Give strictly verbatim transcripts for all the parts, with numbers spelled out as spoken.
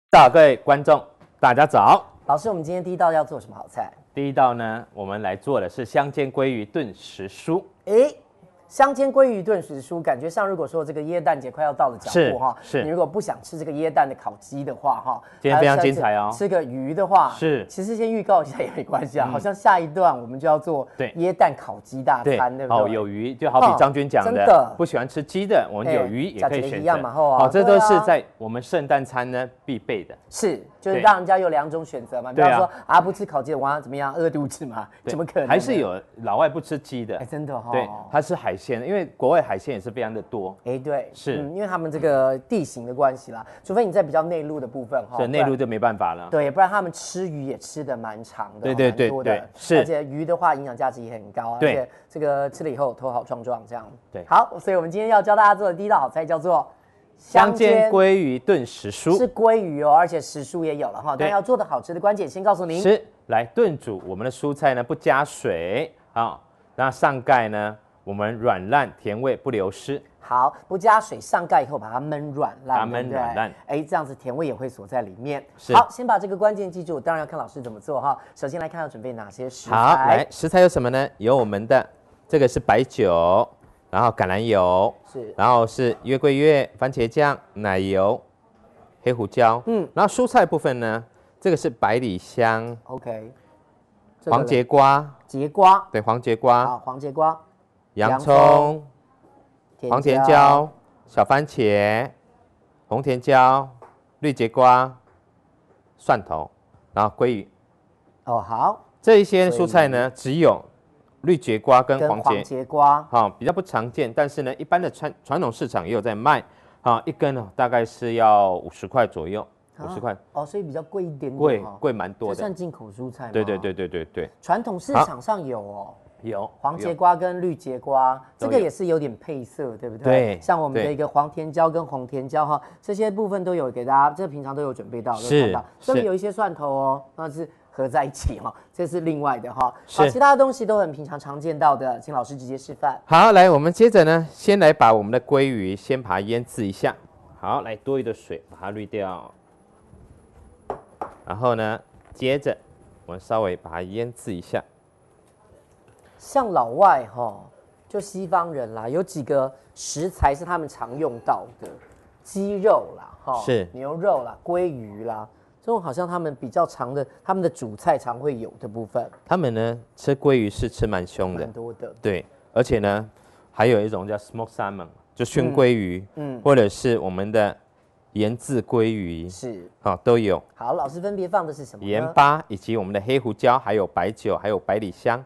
大各位观众，大家早。 老师，我们今天第一道要做什么好菜？ 第一道呢，我们来做的是香煎鲑鱼炖时蔬。 哎，香煎鲑鱼炖时蔬，感觉上如果说这个耶诞节快要到的脚步哈， 是， 你如果不想吃这个耶诞的烤鸡的话哈， 今天非常精彩哦。 吃个鱼的话是， 其实先预告一下也没关系啊。嗯、好像下一段我们就要做耶诞烤鸡大餐，对不对？ 哦，有鱼，就好比张军讲的， 真的不喜欢吃鸡的，我们有鱼也可以选择。 好， 这都是在我们圣诞餐呢必备的。 是，就是让人家有两种选择嘛。比方说啊，不吃烤鸡的，晚上怎么样饿肚子嘛？怎么可能？ 还是有老外不吃鸡的， 哎，真的哈。 对，他吃海鲜，因为国外海鲜也是非常的多。 哎，对， 是， 因为他们这个地形的关系啦，除非你在比较内陆的部分哈， 对，内陆就没办法了。 对，不然他们吃鱼也吃的蛮长的， 对对对对，是。 而且鱼的话，营养价值也很高，而且这个吃了以后头好壮壮这样。 对， 好，所以我们今天要教大家做的第一道好菜叫做香煎鲑鱼炖时蔬， 是鲑鱼哦，而且时蔬也有了哈。但要做的好吃的关键，先告诉您。 是，来炖煮我们的蔬菜呢，不加水啊，那上盖呢，我们软烂，甜味不流失。 好，不加水，上盖以后把它焖软烂， 把它焖软烂， 哎，这样子甜味也会锁在里面。好，先把这个关键记住，当然要看老师怎么做哈。首先来看要准备哪些食材。 好，来食材有什么呢？有我们的这个是白酒。然后橄榄油是， 然后是月桂叶、番茄酱、奶油、黑胡椒，嗯，然后蔬菜部分呢，这个是百里香 ，OK， 黄节瓜， 节瓜， 对，黄节瓜， 好，黄节瓜， 洋葱、黄甜椒、小番茄、红甜椒、绿节瓜、蒜头，然后鲑鱼， 哦，好， 这一些蔬菜呢，只有绿节瓜跟黄节节瓜， 好，比较不常见，但是呢，一般的传传统市场也有在卖，啊，一根哦大概是要五十块左右，五十块哦，所以比较贵一点点， 贵贵蛮多的， 算进口蔬菜吗？ 对对对对对对， 传统市场上有哦， 有黄节瓜跟绿节瓜，这个也是有点配色，对不对？ 对， 像我们的一个黄甜椒跟红甜椒哈，这些部分都有给大家，这平常都有准备到， 是， 这里有一些蒜头哦，那是。合在一起哈，这是另外的哈。好，其他的东西都很平常常见到的，请老师直接示范。 好，来，我们接着呢，先来把我们的鲑鱼先把它腌制一下。好，来多余的水把它滤掉。然后呢，接着我们稍微把它腌制一下。 像老外哈，就西方人啦，有几个食材是他们常用到的，鸡肉啦，哈， 是牛肉啦，鲑鱼啦。这种好像他们比较常的，他们的主菜常会有的部分。 他们呢吃鲑鱼是吃蛮凶的， 蛮多的。 对，而且呢还有一种叫 smoked salmon， 就熏鲑鱼，嗯，或者是我们的盐渍鲑鱼， 是， 好、哦、都有。 好，老师分别放的是什么？ 盐巴以及我们的黑胡椒，还有白酒，还有百里香。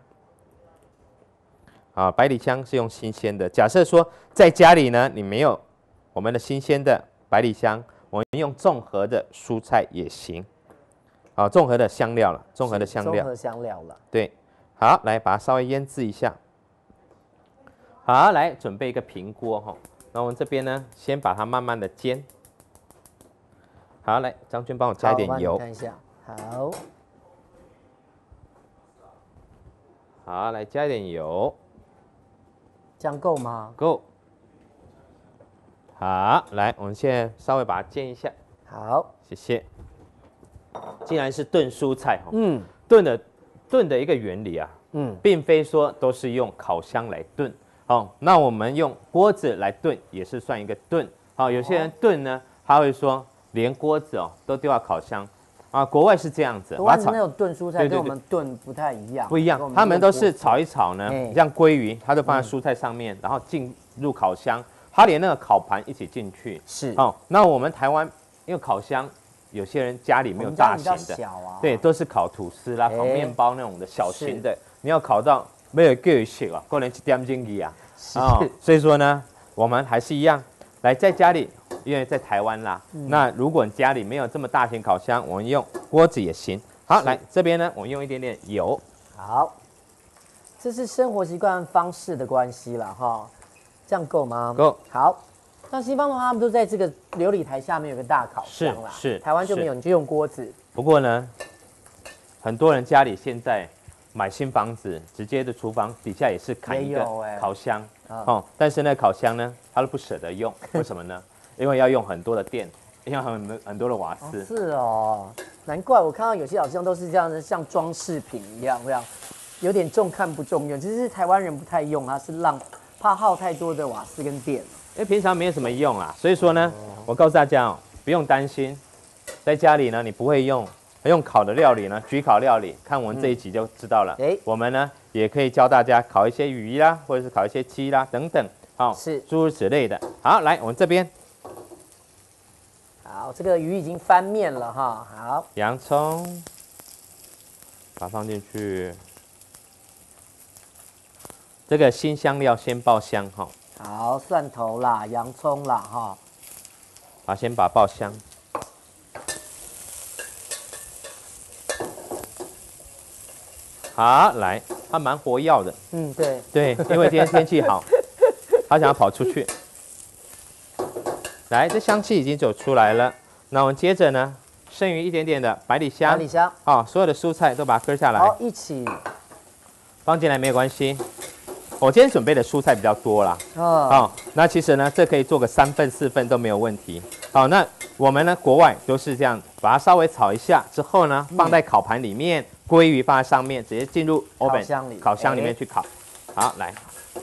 啊，百里香是用新鲜的。假设说在家里呢，你没有我们的新鲜的百里香。我们用综合的蔬菜也行，啊，综合的香料了，综合的香料， 综合香料了， 对，好，来把它稍微腌制一下，好，来准备一个平锅哈，那我们这边呢，先把它慢慢的煎，好，来，张军帮我加一点油， 看一下，好， 好，来加一点油， 这样够吗？ 够。好，来，我们现在稍微把它煎一下。 好， 谢谢。既然是炖蔬菜哈， 嗯， 炖的炖的一个原理啊， 嗯， 并非说都是用烤箱来炖，哦，那我们用锅子来炖也是算一个炖。好、哦，有些人炖呢，他会说连锅子哦都丢到烤箱，啊，国外是这样子。 国外那种炖蔬菜跟我们炖不太一样， 不一样，他们都是炒一炒呢，像鲑鱼，它都放在蔬菜上面，然后进入烤箱。它连那个烤盘一起进去， 是哦。那我们台湾因为烤箱，有些人家里没有大型的， 啊、 对，都是烤吐司啦、烤面包那种的小型的。你要烤到没有够小啊，可能一点钟去啊。哦，所以说呢，我们还是一样，来在家里，因为在台湾啦。嗯、那如果你家里没有这么大型烤箱，我们用锅子也行。好，来这边呢，我用一点点油。 好，这是生活习惯方式的关系了哈。这样够吗？ 够。 好，那西方的话，他们都在这个琉璃台下面有个大烤箱啦， 是是。 台湾就没有，你就用锅子。 不过呢，很多人家里现在买新房子，直接的厨房底下也是砍一个烤箱，欸、哦，但是呢，烤箱呢，他都不舍得用，为什么呢？因为要用很多的电， 因为很多很多的瓦斯。 哦是哦，难怪我看到有些好像都是这样的，像装饰品一样，这样有点重看不重用。其实是台湾人不太用，它是浪怕耗太多的瓦斯跟电。 因为平常没有什么用啦，所以说呢，我告诉大家哦，不用担心，在家里呢你不会用用烤的料理呢，焗烤料理，看我们这一集就知道了。哎、嗯，我们呢也可以教大家烤一些鱼啦，或者是烤一些鸡啦等等，好、哦，是诸如此类的。好，来我们这边。 好，这个鱼已经翻面了哈。好， 洋葱，把它放进去。这个新香料先爆香哈。 好，蒜头啦，洋葱啦哈。 好，先把爆香。好，来，它蛮活跃的。 嗯，对。 对，因为今天天气好，它想要跑出去。来，这香气已经走出来了。那我们接着呢，剩余一点点的百里香， 百里香， 好、哦，所有的蔬菜都把它割下来， 好，一起放进来没有关系。我今天准备的蔬菜比较多啦，哦，哦，那其实呢，这可以做个三份四份都没有问题。好，那我们呢，国外都是这样，把它稍微炒一下之后呢，放在烤盘里面，鲑鱼放在上面，直接进入 oven 烤箱里， 烤箱里面去烤。好，来，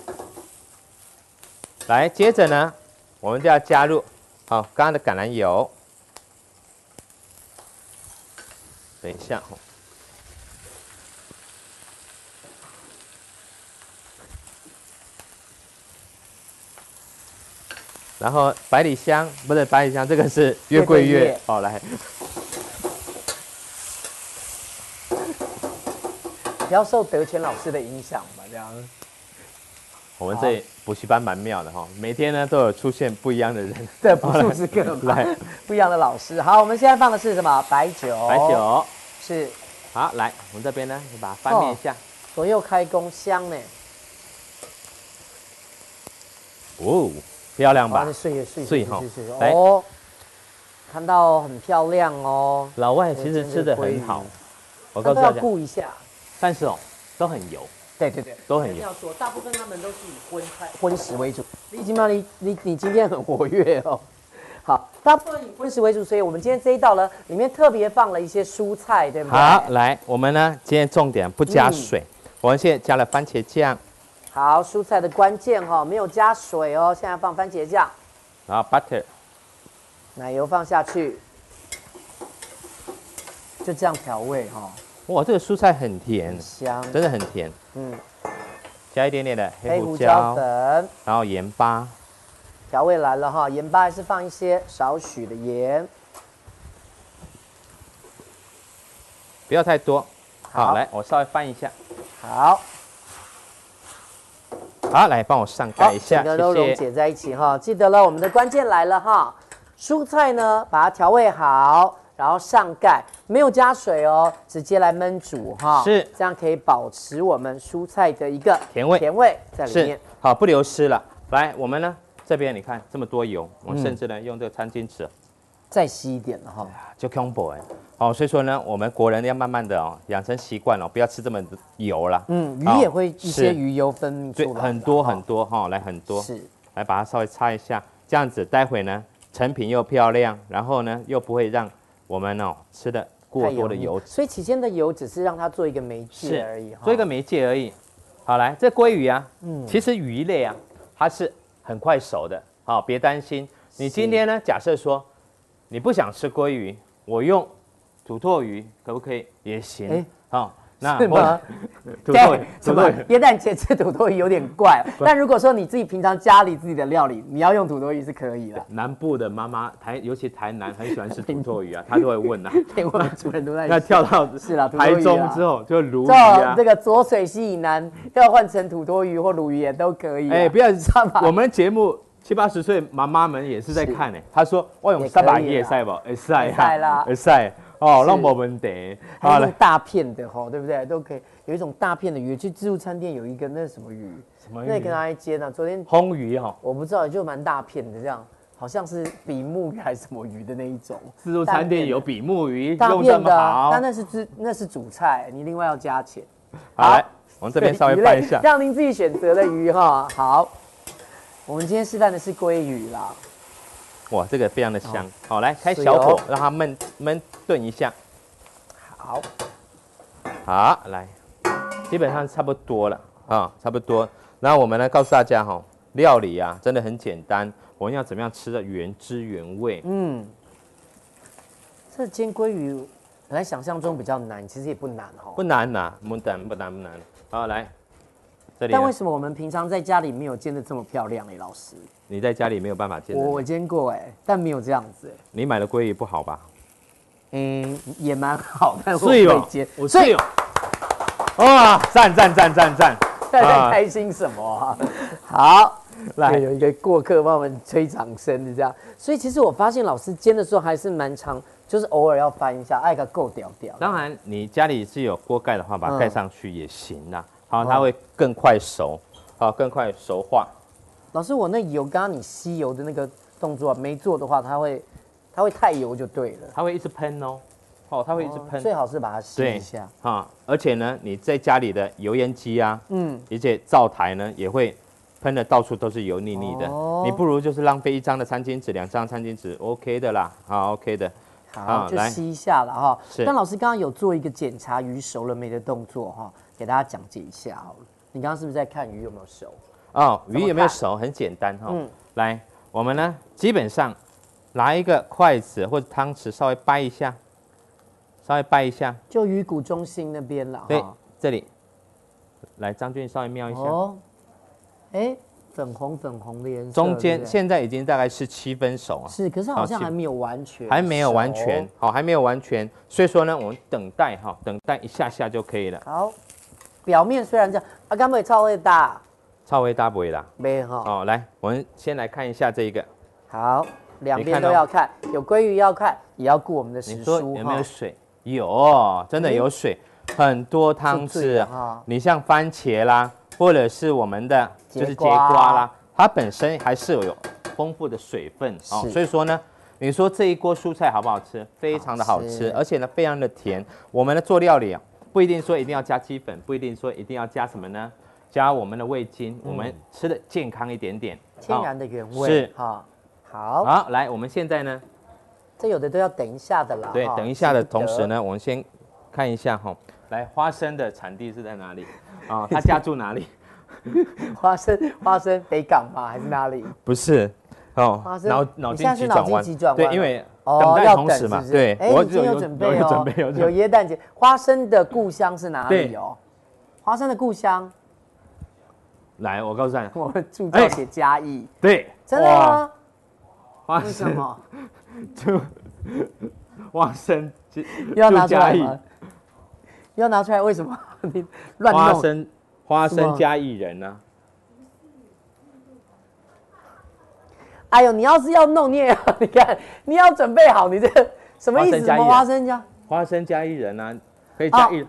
来，接着呢，我们就要加入。好，刚刚的橄榄油，等一下，然后百里香不是百里香，这个是月桂叶。好、哦，来， 不要受德全老师的影响吧，这样。 我们这补习班蛮妙的哈，每天呢都有出现不一样的人， 对，不数是个来不一样的老师。好，我们现在放的是什么？白酒。 白酒是。 好，来，我们这边呢，就把它翻面一下。哦、 左右开弓，香呢。 哦，漂亮吧？ 碎碎碎哈。 哦，看到很漂亮哦。 老外其实吃的很好， 我告诉大家，要顾一下。 但是哦，都很油。 对对对， 都很油。 要说，大部分他们都是以荤菜、荤食为主。李金妈，你你你今天很活跃哦。好，大部分以荤食为主，所以我们今天这一道呢，里面特别放了一些蔬菜，对不对？ 好，来，我们呢今天重点不加水，嗯、我们现在加了番茄酱。 好，蔬菜的关键哈、哦，没有加水哦，现在放番茄酱。 然后 butter， 奶油放下去，就这样调味哈、哦。 哇，这个蔬菜很甜， 很香， 真的很甜。嗯，加一点点的黑胡椒， 黑胡椒粉， 然后盐巴， 调味来了哈，盐巴还是放一些少许的盐， 不要太多。好，好来，我稍微翻一下。 好， 好，来帮我上盖一下， 整个都溶解在一起哈。记得了，我们的关键来了哈，蔬菜呢把它调味好。然后上盖，没有加水哦，直接来焖煮哈， 是， 这样可以保持我们蔬菜的一个甜味， 甜味在里面。 好，不流失了。来，我们呢这边你看这么多油，我们甚至呢、嗯、用这个餐巾纸再稀一点了哈， 就 combo 哎。好，所以说呢，我们国人要慢慢的哦养成习惯哦，不要吃这么油啦。 嗯，鱼也会一些鱼油分泌出来， 很多很多哈，来很多。 是， 来把它稍微擦一下，这样子待会呢成品又漂亮，然后呢又不会让我们哦吃的过多的油脂， 所以起先的油只是让它做一个媒介而已， 做一个媒介而已。好，来这鲑鱼啊，嗯，其实鱼类啊，它是很快熟的，好，别担心。你今天呢，假设说你不想吃鲑鱼，我用土鳜鱼可不可以？也行，好。那是吗？ 土豆鱼， 土豆鱼，耶诞节吃土豆鱼有点怪。但如果说你自己平常家里自己的料理，你要用土豆鱼是可以的。 南部的妈妈台，尤其台南很喜欢吃土豆鱼啊，她都会问啊。 连我们主人都在。 那跳到是啦， 台中之后就鲈鱼啊。 这个浊水溪以南要换成土豆鱼或鲈鱼也都可以。 哎，不要我们节目七八十岁妈妈们也是在看哎，她说我用三百叶晒不？哎晒啦， 哎晒。哦，那没问题。 还有那种大片的哈，对不对？都可以有一种大片的鱼，去自助餐店有一个那是什么鱼？ 什么鱼？ 那个拿来煎呢？昨天烘鱼哈， 我不知道，就蛮大片的这样，好像是比目鱼还是什么鱼的那一种。 自助餐店有比目鱼大用这么好， 但那是主那是主菜，你另外要加钱。 好，来我们这边稍微翻一下， 让您自己选择的鱼哈。好，我们今天示范的是鲑鱼啦。 哇，这个非常的香。好，来开小火，让它焖焖炖一下。 好， 好，来，基本上差不多了啊，差不多。然后我们呢，告诉大家哈，料理啊，真的很简单。我们要怎么样吃的原汁原味？ 嗯，这煎鲑鱼本来想象中比较难，其实也不难哦。 不难呐，不难不难不难。好，来，这里。 但为什么我们平常在家里没有煎的这么漂亮呢？老师， 你在家里没有办法煎的。 我我煎过哎，但没有这样子。 你买的鲑鱼不好吧？ 嗯，也蛮好，但我是会煎。 我是有。哇，赞赞赞赞赞！ 大家开心什么啊？好，来有一个过客帮我们吹掌声，是这样。所以其实我发现老师煎的时候还是蛮长，就是偶尔要翻一下，爱个够屌屌。 当然，你家里是有锅盖的话，把它盖上去也行啦。好，它会更快熟，好，更快熟化。 老师，我那油刚刚你吸油的那个动作没做的话，它会它会太油就对了。 它会一直喷哦，哦，它会一直喷。 最好是把它吸一下。 啊，而且呢，你在家里的油烟机啊，嗯，而且灶台呢也会喷的到处都是油腻腻的。哦，你不如就是浪费一张的餐巾纸，两张餐巾纸 OK 的啦，好 OK 的。 好，就吸一下了哈。但老师刚刚有做一个检查鱼熟了没的动作哈，给大家讲解一下好了。你刚刚是不是在看鱼有没有熟？ 哦，鱼有没有熟很简单哈。嗯，来，我们呢基本上拿一个筷子或者汤匙稍微掰一下，稍微掰一下， 就鱼骨中心那边了。 对，这里。来，张俊稍微瞄一下。哦， 哎。粉红粉红的颜色， 中间现在已经大概是七分熟啊， 是，可是好像还没有完全， 还没有完全，好，还没有完全，所以说呢，我们等待哈，等待一下下就可以了。 好，表面虽然这样，啊，敢不会超会大， 超会大不会啦， 没哈。 哦，来，我们先来看一下这一个， 好，两边都要看，有鲑鱼要看，也要顾我们的时蔬。 有没有水？有，真的有水，很多汤汁啊。你像番茄啦。或者是我们的就是节瓜啦，它本身还是有丰富的水分哦，所以说呢，你说这一锅蔬菜好不好吃？非常的好吃，而且呢非常的甜。我们的做料理啊，不一定说一定要加鸡粉，不一定说一定要加什么呢？加我们的味精，我们吃的健康一点点， 天然的原味是哈。好， 好，来，我们现在呢， 这有的都要等一下的啦。 对，等一下的同时呢，我们先看一下哈。来，花生的产地是在哪里？啊、哦，他家住哪里？ 花生，花生北港吗？还是哪里？ 不是，哦， 花生脑脑筋急转弯，对，因为哦等待同时嘛，对， 我已经有准备哦， 有准备，有有椰蛋节。花生的故乡是哪里哦？花生的故乡， 来，我告诉大家， 我们助教写嘉义， 对， 真的吗？ 花生什么？ 就花生要拿出来吗？要拿出来？为什么？你乱弄？ 花生，花生嘉义人呢、啊？ 哎呦，你要是要弄，你也要你看，你要准备好，你这什么意思？什么花生嘉？ 花生嘉义人啊，可以嘉义。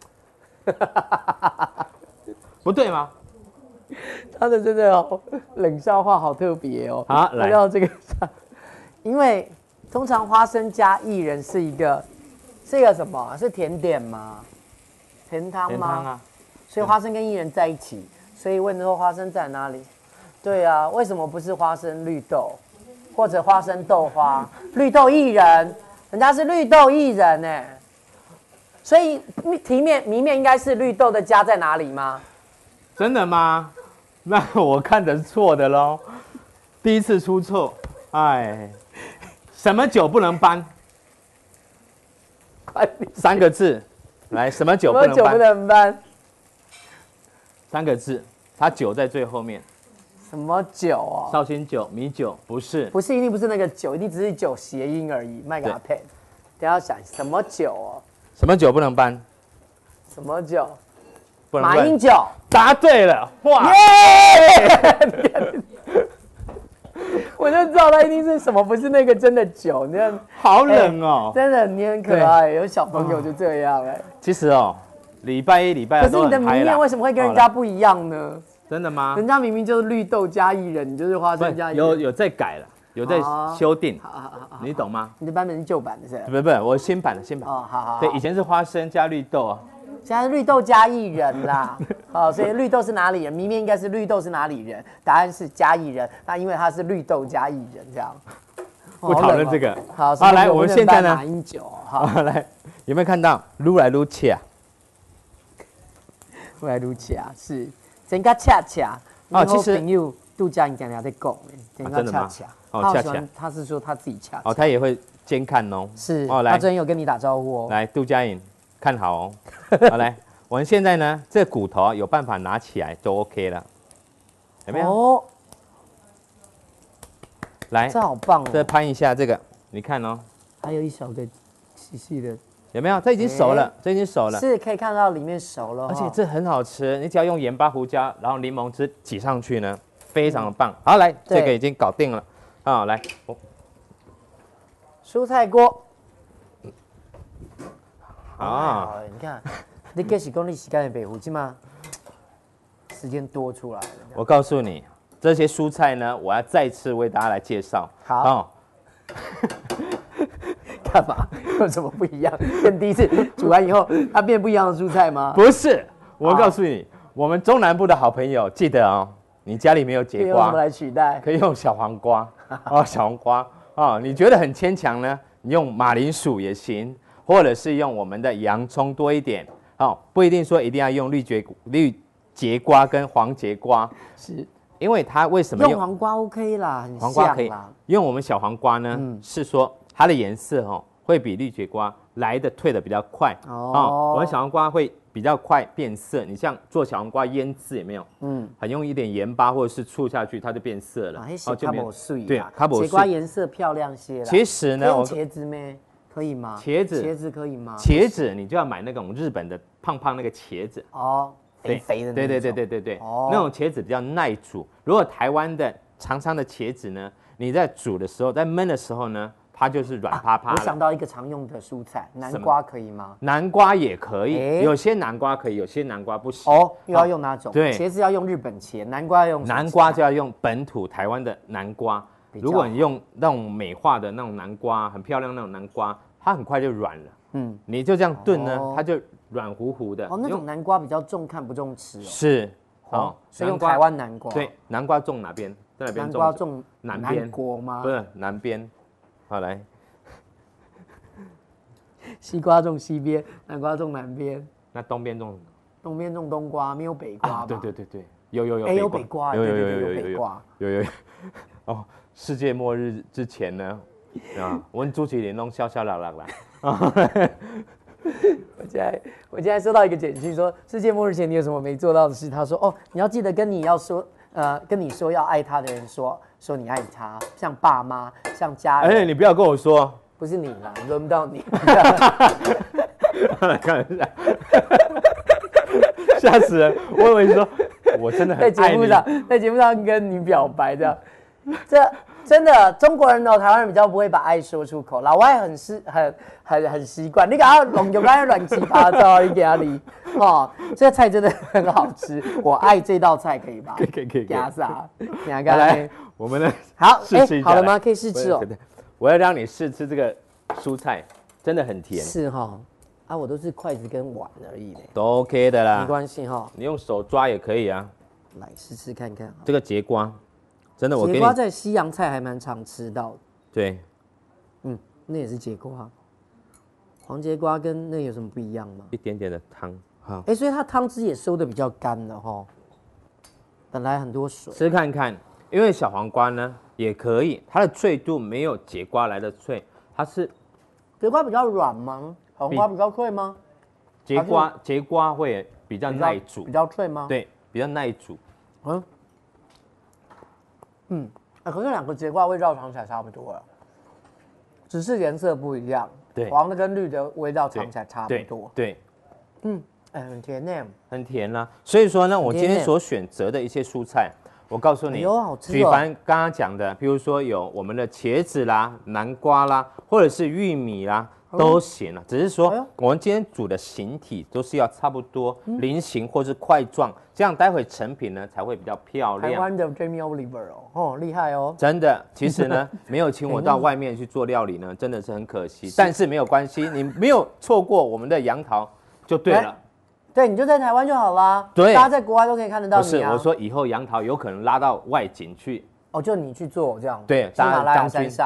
不对吗？ 他的真的哦，冷笑话好特别哦。 好，来到这个，因为通常花生嘉义人是一个是一个什么？是甜点吗？甜汤吗？ 甜汤啊。 所以花生跟薏仁在一起，所以问说花生在哪里？对啊，为什么不是花生绿豆，或者花生豆花？绿豆薏仁，人家是绿豆薏仁哎，所以题面谜面应该是绿豆的家在哪里吗？ 真的吗？那我看的是错的喽，第一次出错，哎，什么酒不能搬？三个字，来，什么酒不能搬？ 什么酒不能搬？ 三个字，它酒在最后面。 什么酒哦？ 绍兴酒、米酒，不是， 不是，一定不是那个酒，一定只是酒谐音而已。卖给他配。等下想什么酒哦？ 什么酒不能搬？ 什么酒？ 不能马英九。 答对了，哇！ 耶！我就知道他一定是什么，不是那个真的酒。你看， 好冷哦， 真的你很可爱，有小朋友就这样哎。 其实哦，礼拜一、礼拜二都很嗨啦。可是你的谜面为什么会跟人家不一样呢？ 真的吗？ 人家明明就是绿豆加薏仁，你就是花生加薏仁。 有有在改了，有在修订，你懂吗？ 你的版本是旧版的是？ 不不不，我新版的新版。 哦，好好。 对，以前是花生加绿豆啊， 现在是绿豆加薏仁啦。好，所以绿豆是哪里人？谜面应该是绿豆是哪里人？答案是嘉义人。那因为它是绿豆加薏仁这样。 不讨论这个。 好， 好，来，我们现在呢？ 马英九，好， 来，有没有看到撸来撸去啊？ 撸来撸去啊，是真个恰恰。 哦，其实朋友度假你讲在讲，真个恰恰。 哦，恰恰， 他是说他自己恰恰。 哦，他也会监看哦。 是，哦，来，他昨天有跟你打招呼哦。 来，杜佳颖，看好哦。好，来，我们现在呢，这骨头有办法拿起来就 OK 了，有没有？哦。来， 这好棒哦！ 再攀一下这个，你看哦。 还有一小个细细的， 有没有？这已经熟了，这已经熟了。 是可以看到里面熟了， 而且这很好吃。你只要用盐巴、胡椒，然后柠檬汁挤上去呢，非常的棒。好，来，这个已经搞定了。啊，来， 蔬菜锅。 啊， 你看，你计是讲你时间的北湖基嘛，时间多出来了。 我告诉你。这些蔬菜呢，我要再次为大家来介绍。 好，哦、干嘛？有什么不一样？跟第一次煮完以后，它变不一样的蔬菜吗？ 不是，我告诉你，我们中南部的好朋友，记得哦，你家里没有节瓜， 用什么来取代？ 可以用小黄瓜哦，小黄瓜哦。你觉得很牵强呢？你用马铃薯也行，或者是用我们的洋葱多一点哦，不一定说一定要用绿节绿节瓜跟黄节瓜。 是。 因为它为什么用黄瓜 OK 啦，很黄瓜可以啦。 用我们小黄瓜呢，嗯、是说它的颜色哦会比绿节瓜来的退的比较快哦。哦我们小黄瓜会比较快变色。你像做小黄瓜腌制有没有？嗯，很用一点盐巴或者是醋下去，它就变色了。 啊，哦就没有对，它不节瓜颜色漂亮些啦。 其实呢， 用茄子咩？可以吗？ 茄子， 茄子可以吗？ 茄子你就要买那种日本的胖胖那个茄子哦。肥肥的那种， 对对对对对对，哦、那种茄子比较耐煮。如果台湾的长长的茄子呢，你在煮的时候，在焖的时候呢，它就是软趴趴、啊。 我想到一个常用的蔬菜，南瓜可以吗？ 南瓜也可以，欸、有些南瓜可以，有些南瓜不行。 哦，又要用哪种？ 对， 茄子要用日本茄，南瓜要用南瓜就要用本土台湾的南瓜。如果你用那种美化的那种南瓜，很漂亮那种南瓜，它很快就软了。嗯，你就这样炖呢，哦、它就。软乎乎的哦，那种南瓜比较重看不重吃哦。 是， 哦，所以用台湾南瓜。 对，南瓜种哪边？在哪边种？ 南瓜种南边。 南国吗？ 不是南边。好来， 西瓜种西边，南瓜种南边。 那东边种？ 东边种冬瓜，没有北瓜吧？ 对对对对，有有有。 哎，有北瓜， 有有有有有北瓜， 有有有。哦，世界末日之前呢，啊，我们朱启林弄笑笑啦啦啦。 我现在我现在收到一个简讯说，世界末日前你有什么没做到的事？他说哦，你要记得跟你要说呃跟你说要爱他的人说说你爱他，像爸妈，像家人。 哎，你不要跟我说， 不是你啦，轮不到你。 来看一下，吓死人！我以为你说我真的很爱你。 在节目上，在节目上跟你表白这样，这。真的，中国人哦，台湾人比较不会把爱说出口，老外很习很很很习惯。你给他弄就该乱七八糟，你给他理哦。这个菜真的很好吃，我爱这道菜，可以吧？ 可以可以可以。 给他啥？ 来，我们呢？ 好， 试吃一下。 好了吗？可以试吃哦。 我要让你试吃这个蔬菜，真的很甜。 是哈，啊，我都是筷子跟碗而已嘞。 都 OK 的啦， 没关系哈。 你用手抓也可以啊。 来试试看看。 这个节瓜。真的，我节瓜在西洋菜还蛮常吃到的。 对， 嗯，那也是节瓜。黄节瓜跟那有什么不一样吗？ 一点点的汤，好。 哎，所以它汤汁也收的比较干了哈。本来很多水。 吃看看，因为小黄瓜呢也可以，它的脆度没有节瓜来的脆，它是。 节瓜比较软吗？黄瓜比较脆吗？ 节瓜节瓜会比较耐煮， 比较脆吗？ 对，比较耐煮。嗯。 嗯，啊，可是两个节瓜味道尝起来差不多了，只是颜色不一样。 对， 黄的跟绿的味道尝起来差不多。 对，对嗯，哎，很甜呢， 很甜啦、啊。所以说呢，我今天所选择的一些蔬菜，我告诉你， 有、哎、好吃、哦。 举凡刚刚讲的，比如说有我们的茄子啦、南瓜啦，或者是玉米啦。都行了，只是说我们今天煮的形体都是要差不多菱形或是块状，这样待会成品呢才会比较漂亮。 台湾的 Jamie Oliver 哦，哦厉害哦， 真的。其实呢，没有请我到外面去做料理呢，真的是很可惜。但是没有关系，你没有错过我们的杨桃就对了。 对，你就在台湾就好啦。 对， 大家在国外都可以看得到你啊。 不是，我说以后杨桃有可能拉到外景去。 哦，就你去做这样。 对， 喜马拉雅山上。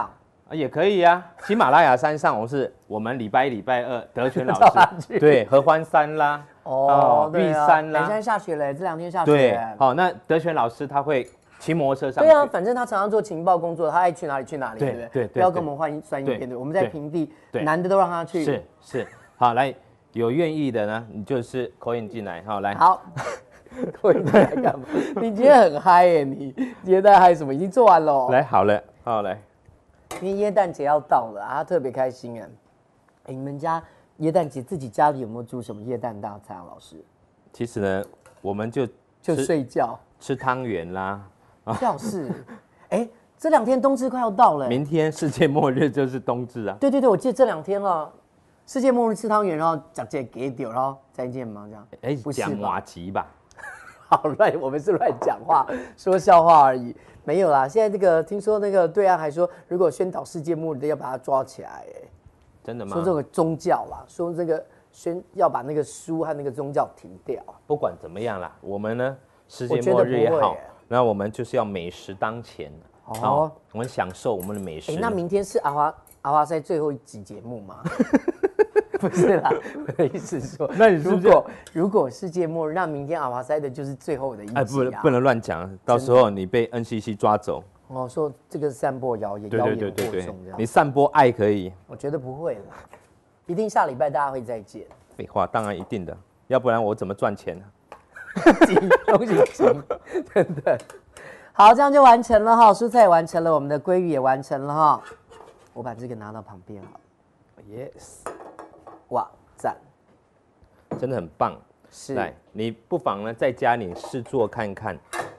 也可以啊。喜马拉雅山上，我是我们礼拜一、礼拜二德全老师，对，合欢山啦， 哦， 玉山啦。 现在下雪了，这两天下雪。 对，好，那德全老师他会骑摩托车上去。 对啊，反正他常常做情报工作，他爱去哪里去哪里，对不对？ 对， 不要跟我们换算一边的，我们在平地，难的都让他去。 是是，好，来，有愿意的呢，你就是口音进来，好来。 好。口音进来干嘛？你今天很嗨耶！你今天在嗨什么？已经做完了。 来，好了，好来。 因为耶诞节要到了，他特别开心啊！哎，你们家耶诞节自己家里有没有煮什么耶诞大餐啊？老师？ 其实呢，我们就就睡觉， 吃汤圆啦。 教室，哎，这两天冬至快要到了。 明天世界末日就是冬至啊！ 对对对，我记得这两天啊，世界末日吃汤圆，然后讲这给丢，然后再见吗？这样？ 哎，讲马吉吧。 好乱，我们是乱讲话，说笑话而已，没有啦。现在这个听说那个对岸还说，如果宣导世界末日的要把它抓起来，哎， 真的吗？ 说这个宗教啦，说这个宣要把那个书和那个宗教停掉。 不管怎么样啦，我们呢，世界末日也好，那我们就是要美食当前哦，我们享受我们的美食。 哎，那明天是阿华阿华赛最后一集节目吗？不是啦，我的意思是说， 那你如果如果世界末日，那明天阿华塞的就是最后的一集啊！ 哎，不不能乱讲，到时候你被 N C C 抓走。 哦，说这个散播谣言，谣言惑众这样。 你散播爱可以？ 我觉得不会了，一定下礼拜大家会再见。 废话，当然一定的，要不然我怎么赚钱呢？ 恭喜恭喜，真的。好，这样就完成了哈，蔬菜也完成了，我们的鲑鱼也完成了哈。我把这个拿到旁边好。Yes。哇，赞， 真的很棒。 是， 来，你不妨呢在家里试做看看。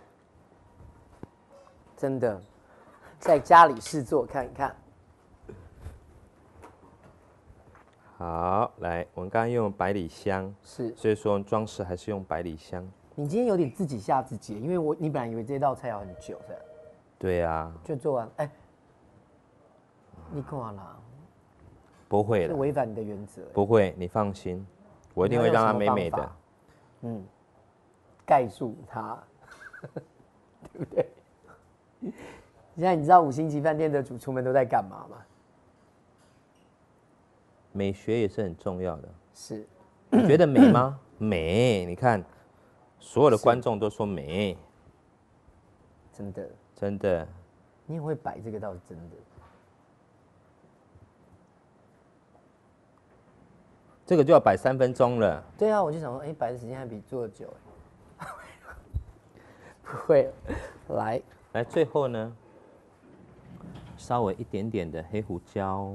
真的，在家里试做看看。 好，来，我们刚刚用百里香， 是， 所以说装饰还是用百里香。 你今天有点自己吓自己，因为我你本来以为这道菜要很久的。 对啊。 就做完，哎、欸，你看啦。 不会的， 违反你的原则。 不会，你放心，我一定会让它美美的。 嗯，盖住它，对不对？现在你知道五星级饭店的主厨们都在干嘛吗？ 美学也是很重要的。 是， 你觉得美吗？美，你看，所有的观众都说美。 真的。 真的。 你很会摆这个，倒是真的。 这个就要摆三分钟了。 对啊，我就想说，哎、欸，摆的时间还比做的久哎。不会，来来，最后呢，稍微一点点的黑胡椒。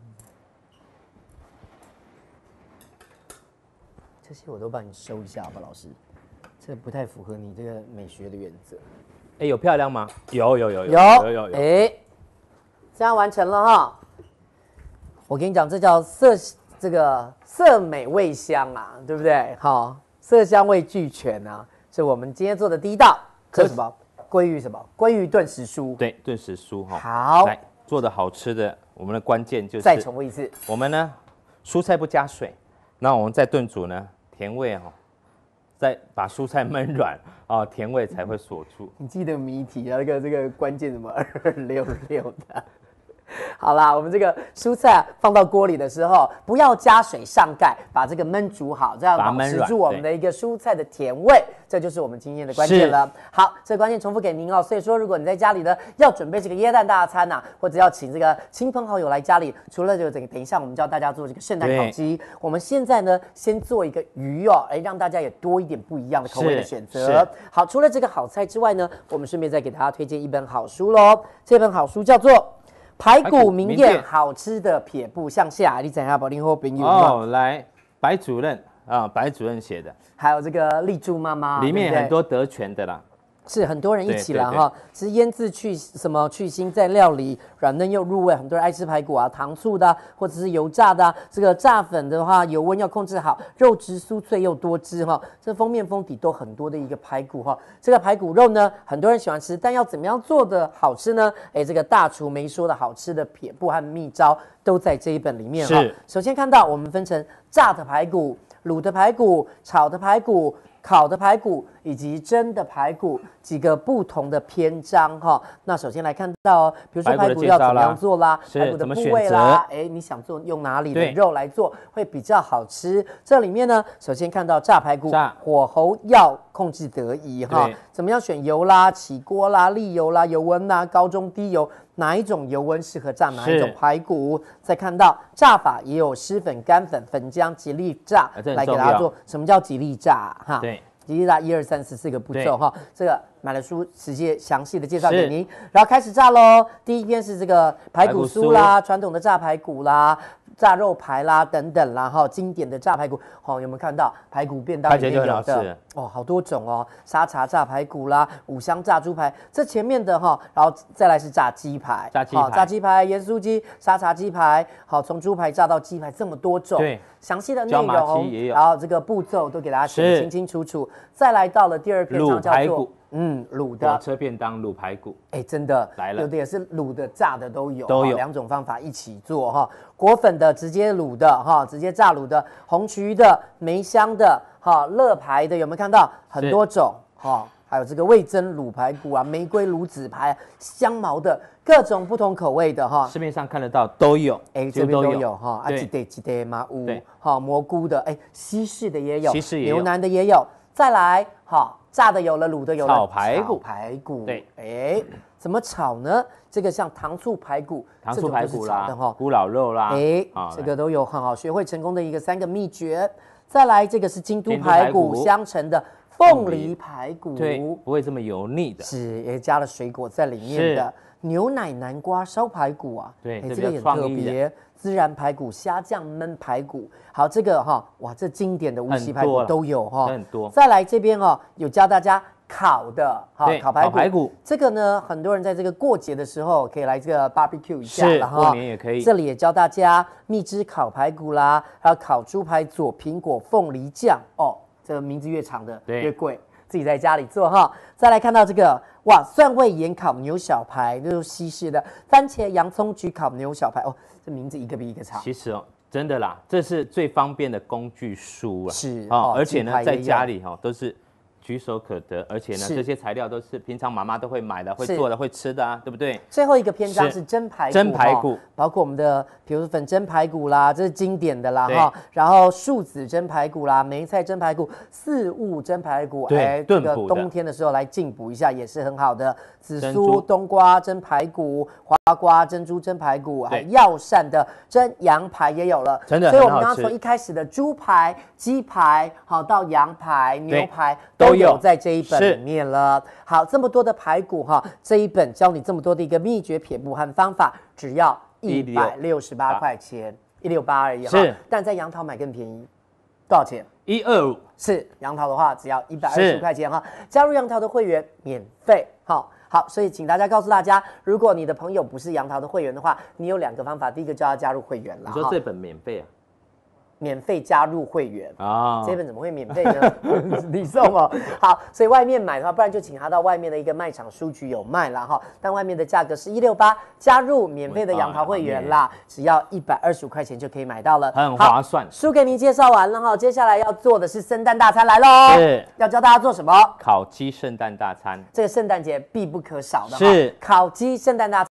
这些我都帮你收一下吧，老师。这不太符合你这个美学的原则。 哎、欸，有漂亮吗？有有有有有有有。哎、欸，这样完成了哈。我跟你讲，这叫色。这个色美味香啊，对不对？好，色香味俱全啊，是我们今天做的第一道。这是什么？鲑鱼什么？鲑鱼炖时蔬。 对，炖时蔬哈。 好， 来做的好吃的，我们的关键就是再重复一次。 我们呢，蔬菜不加水，那我们再炖煮呢，甜味哈，再把蔬菜焖软啊，甜味才会锁住。 你记得谜题啊，那个这个关键什么二二六六的。好啦，我们这个蔬菜、啊、放到锅里的时候，不要加水上盖，把这个焖煮好，这样保持住我们的一个蔬菜的甜味，这就是我们今天的关键了。好，这个关键重复给您哦。所以说，如果你在家里呢要准备这个耶诞大餐呐、啊，或者要请这个亲朋好友来家里，除了这个等一下我们教大家做这个圣诞烤鸡，我们现在呢先做一个鱼哦，哎，让大家也多一点不一样的口味的选择。好，除了这个好菜之外呢，我们顺便再给大家推荐一本好书喽。这本好书叫做排骨名店好吃的撇步向下，你怎样把您后朋友哦，来，白主任啊，白主任写的， 还有这个丽珠妈妈， 里面很多德全的啦。 是很多人一起啦哈，其实腌制去什么去腥在料理，软嫩又入味，很多人爱吃排骨啊，糖醋的、啊、或者是油炸的、啊，这个炸粉的话油温要控制好，肉质酥脆又多汁哈，这封面封底都很多的一个排骨哈，这个排骨肉呢很多人喜欢吃，但要怎么样做的好吃呢？哎，这个大厨没说的好吃的撇步和秘招都在这一本里面哈。首先看到我们分成炸的排骨、卤的排骨、炒的排骨、烤的排骨、 以及蒸的排骨几个不同的篇章哈。那首先来看到，比如说排骨要怎么样做啦，排骨的部位啦，哎，你想做用哪里的肉来做会比较好吃？这里面呢，首先看到炸排骨，火候要控制得宜哈。怎么样选油啦、起锅啦、沥油啦、油温啦、高中低油，哪一种油温适合炸哪一种排骨？再看到炸法也有湿粉、干粉、粉浆、吉利炸，来给大家做。什么叫吉利炸？哈， 对， 吉利炸一二三四四个步骤哈。这个买了书直接详细的介绍给您，然后开始炸喽。第一篇是这个排骨酥啦，传统的炸排骨啦。炸肉排啦，等等啦，哈，经典的炸排骨，好、哦，有没有看到排骨便当里面有的？哦，好多种哦，沙茶炸排骨啦，五香炸猪排，这前面的哈、哦，然后再来是炸鸡排， 炸鸡排， 炸鸡排、盐酥鸡、沙茶鸡排，好，从猪排炸到鸡排这么多种， 对， 详细的内容，然后这个步骤都给大家写得清清楚楚。再来到了第二篇章叫做。嗯，卤的火车便当卤排骨， 哎、欸，真的来了， 有的也是卤的、炸的都有， 都有两种方法一起做哈。裹粉的直接卤的哈，直接炸卤的，红曲的、梅香的哈，乐排的有没有看到很多种哈？还有这个味噌卤排骨啊，玫瑰卤紫排，香茅的各种不同口味的哈， 市面上看得到都有， 哎、欸，这边都有哈，啊，几袋几袋嘛，五哈蘑菇的，哎、欸，西式的也有， 西式也有， 牛腩的也有，再来哈。炸的有了，卤的有了， 炒排骨， 排骨， 对， 哎，怎么炒呢？这个像糖醋排骨， 糖醋排骨啦， 哈， 咕老肉啦， 哎，这个都有很好学会成功的一个三个秘诀。再来，这个是京都排骨，香橙的凤梨排骨， 对，不会这么油腻的， 是也加了水果在里面的。牛奶南瓜烧排骨啊， 对， 这个也特别。孜然排骨、虾酱焖排骨，好，这个哈，哇，这经典的无锡排骨都有哈， 很多。 再来这边哦，有教大家烤的哈，烤排骨。 排骨这个呢，很多人在这个过节的时候可以来这个 barbecue 一下了哈， 过年也可以。 这里也教大家蜜汁烤排骨啦，还有烤猪排佐苹果凤梨酱哦，这个名字越长的越贵。自己在家里做哈，再来看到这个哇，蒜味盐烤牛小排，这是西式的；番茄洋葱焗烤牛小排哦，这名字一个比一个长。 其实哦，真的啦，这是最方便的工具书啊， 是啊、哦，而且呢，在家里哈、哦、都是举手可得，而且呢，这些材料都是平常妈妈都会买的、会做的、会吃的啊，对不对？ 最后一个篇章是蒸排骨， 蒸排骨， 包括我们的比如说粉蒸排骨啦，这是经典的啦哈。然后树子蒸排骨啦，梅菜蒸排骨，四物蒸排骨， 哎， 这个冬天的时候来进补一下也是很好的。紫苏、冬瓜蒸排骨，花瓜、珍珠蒸排骨，还有药膳的蒸羊排也有了， 真的所以我们刚刚从一开始的猪排、鸡排，好到羊排、牛排都有在这一本里面了。好，这么多的排骨哈，这一本教你这么多的一个秘诀撇步和方法，只要一百六十八块钱，一六八而已哈。是，但在杨桃买更便宜，多少钱？ 一二五。 是杨桃的话，只要一百二十块钱哈。加入杨桃的会员免费，好。好，所以请大家告诉大家，如果你的朋友不是杨桃的会员的话，你有两个方法。第一个就要加入会员了。 你说这本免费啊？ 免费加入会员啊、哦， 这本怎么会免费呢？礼送哦。好，所以外面买的话，不然就请他到外面的一个卖场书局有卖啦哈。但外面的价格是一六八，加入免费的杨桃会员啦，只要一百二十五块钱就可以买到了， 很划算。 书给您介绍完了哈，接下来要做的是圣诞大餐来喽。 是， 要教大家做什么？ 烤鸡圣诞大餐， 这个圣诞节必不可少的哈。 是， 烤鸡圣诞大餐。